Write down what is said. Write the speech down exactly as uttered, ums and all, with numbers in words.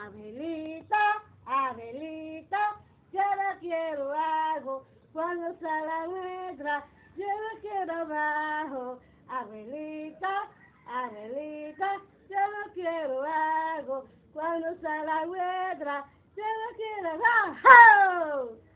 Abelita, Abelita, yo no quiero algo. Cuando sale la letra, yo no quiero abajo. Abelita, Abelita, yo no quiero algo. Cuando sale la letra, yo no quiero abajo.